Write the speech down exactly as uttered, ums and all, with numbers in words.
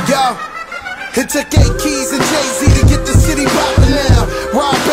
Yo, it took eight keys and Jay-Z to get the city poppin' now. Rob